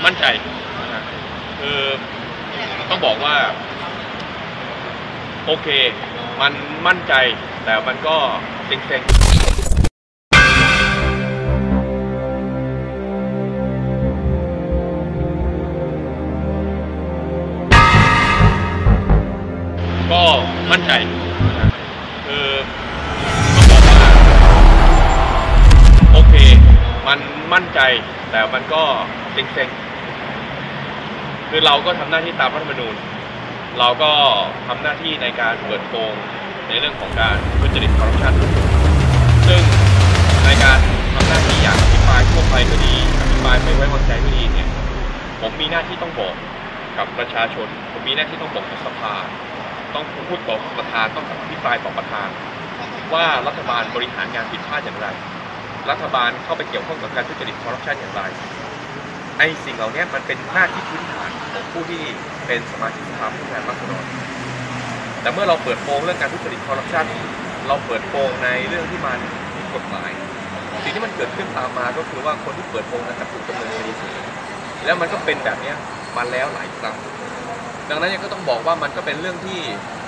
มั่นใจคือต้องบอกว่าโอเคมันมั่นใจแต่มันก็เซ็งก็มั่นใจคือต้องบอกว่าโอเคมันมั่นใจแต่มันก็เซ็งคือเราก็ทำหน้าที่ตามรัฐธรรมนูญเราก็ทำหน้าที่ในการเปิดโปงในเรื่องของการทุจริตคอร์รัปชันซึ่งในการทำหน้าที่อย่างอภิปรายทั่วไปก็ดีอภิปรายไม่ไว้วางใจก็ดีเนี่ยผมมีหน้าที่ต้องบอกกับประชาชนผมมีหน้าที่ต้องบอกกับสภาต้องพูดต่อประธานต้องอภิปรายต่อประธานว่ารัฐบาลบริหารงานผิดพลาดอย่างไรรัฐบาลเข้าไปเกี่ยวข้องกับการทุจริตคอร์รัปชันอย่างไรไอ้สิ่งเหล่านี้มันเป็นหน้าที่พื้นฐานของผู้ที่เป็นสมาชิกสภาผู้แทนราษฎรแต่เมื่อเราเปิดโปงเรื่องการทุจริตคอร์รัปชันเราเปิดโปงในเรื่องที่มันผิดกฎหมายสิ่งที่มันเกิดขึ้นตามมาก็คือว่าคนที่เปิดโปงนั้นถูกดำเนินคดีแล้วมันก็เป็นแบบนี้มาแล้วหลายครั้งดังนั้นยังก็ต้องบอกว่ามันก็เป็นเรื่องที่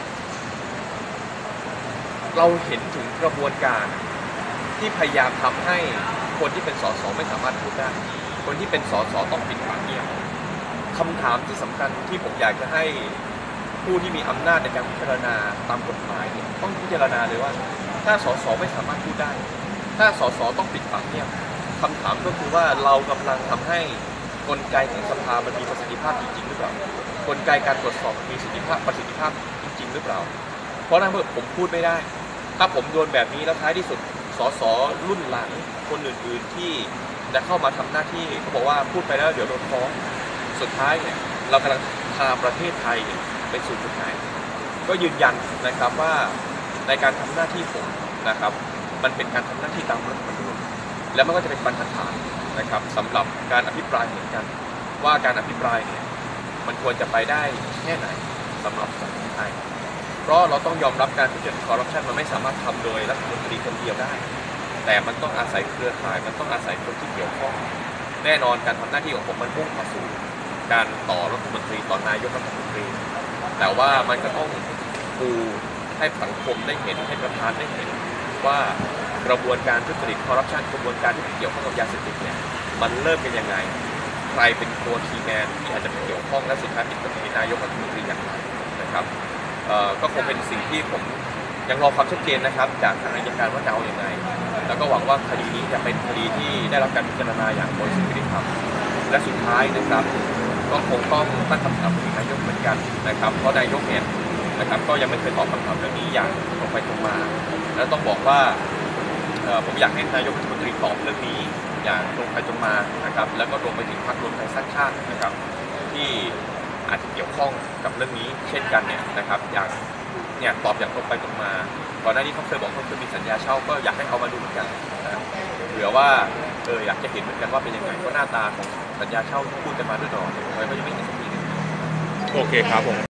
เราเห็นถึงกระบวนการที่พยายามทำให้คนที่เป็นส.ส.ไม่สามารถพูดได้คนที่เป็นส.ส.ต้องปิดปากเงียบคำถามที่สำคัญที่ผมอยากจะให้ผู้ที่มีอำนาจในการพิจารณาตามกฎหมายต้องพิจารณาเลยว่าถ้าส.ส.ไม่สามารถพูดได้ถ้าส.ส.ต้องปิดปากเงียบคำถามก็คือว่าเรากำลังทำให้กลไกของสภามันมีประสิทธิภาพจริงๆหรือเปล่ากลไกการตรวจสอบมีประสิทธิภาพจริงๆหรือเปล่าเพราะนั้นเมื่อผมพูดไม่ได้ถ้าผมโดนแบบนี้แล้วท้ายที่สุดส.ส.รุ่นหลังคนอื่นๆที่จะเข้ามาทำหน้าที่เขาบอกว่าพูดไปแล้วเดี๋ยวโดนฟ้องสุดท้ายเนี่ยเรากำลังพาประเทศไทยไปสู่จุดไหนก็ยืนยันนะครับว่าในการทำหน้าที่ผมนะครับมันเป็นการทำหน้าที่ตามรัฐธรรมนูญแล้วมันก็จะเป็นบรรทัดฐานนะครับสำหรับการอภิปรายเหมือนกันว่าการอภิปรายเนี่ยมันควรจะไปได้แค่ไหนสำหรับสังคมไทยเพราะเราต้องยอมรับการทุจริตคอร์รัปชันมันไม่สามารถทำโดยรัฐมนตรีคนเดียวได้แต่มันต้องอาศัยเครือข่ายมันต้องอาศัยคนที่เกี่ยวข้องแน่นอนการทำหน้าที่ของผมมันมุ่งมาสู่การต่อรัฐมนตรีต่อนายกรัฐมนตรีแต่ว่ามันก็ต้องปูให้สังคมได้เห็นให้ประธานได้เห็นว่ากระบวนการทุจริตคอร์รัปชันกระบวนการที่เกี่ยวข้องกับยาเสพติดเนี่ยมันเริ่มเป็นยังไงใครเป็นตัวคีย์แมนที่อาจจะเกี่ยวข้องและสุดท้ายเป็นนายกรัฐมนตรีอย่างไรนะครับก็คงเป็นสิ่งที่ผมยังรอความชัดเจนนะครับจากทางอัยการว่าจะเอาอย่างไรแล้วก็หวังว่าคดีนี้จะเป็นคดีที่ได้รับการพิจารณาอย่างบริสุทธิ์ยุติธรรมและสุดท้ายนะครับก็คงต้องตั้งคำถามถึงนายกเหมือนกันนะครับเพราะนายกเนี่ยนะครับก็ยังไม่เคยตอบคำถามเรื่องนี้อย่างตรงไปตรงมาและต้องบอกว่าผมอยากให้นายกรัฐมนตรีตอบเรื่องนี้อย่างตรงไปตรงมานะครับแล้วก็รวมไปถึงพรรครวมไทยสร้างชาตินะครับที่อาจจะเกี่ยวข้องกับเรื่องนี้เช่นกันเนี่ยนะครับอย่างเนี่ยตอบอย่างตรงไปตรงมาก่อนหน้านี้เขาเคยบอกเขาเคยมีสัญญาเช่าก็อยากให้เขามาดูเหมือนกันนะเผื่อว่าอยากจะเห็นเหมือนกันว่าเป็นยังไงเพราะหน้าตาของสัญญาเช่าที่พูดกันมาด้วยดอกก็ยังไม่เห็นสักทีนึงโอเคครับผม